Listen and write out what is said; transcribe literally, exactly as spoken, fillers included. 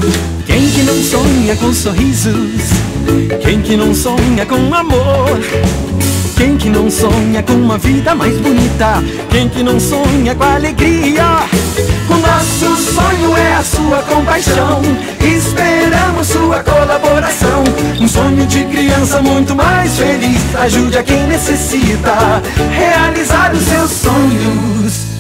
Quem que não sonha com sorrisos? Quem que não sonha com amor? Quem que não sonha com uma vida mais bonita? Quem que não sonha com alegria? O nosso sonho é a sua compaixão, esperamos sua colaboração. Um sonho de criança muito mais feliz. Ajude a quem necessita realizar os seus sonhos.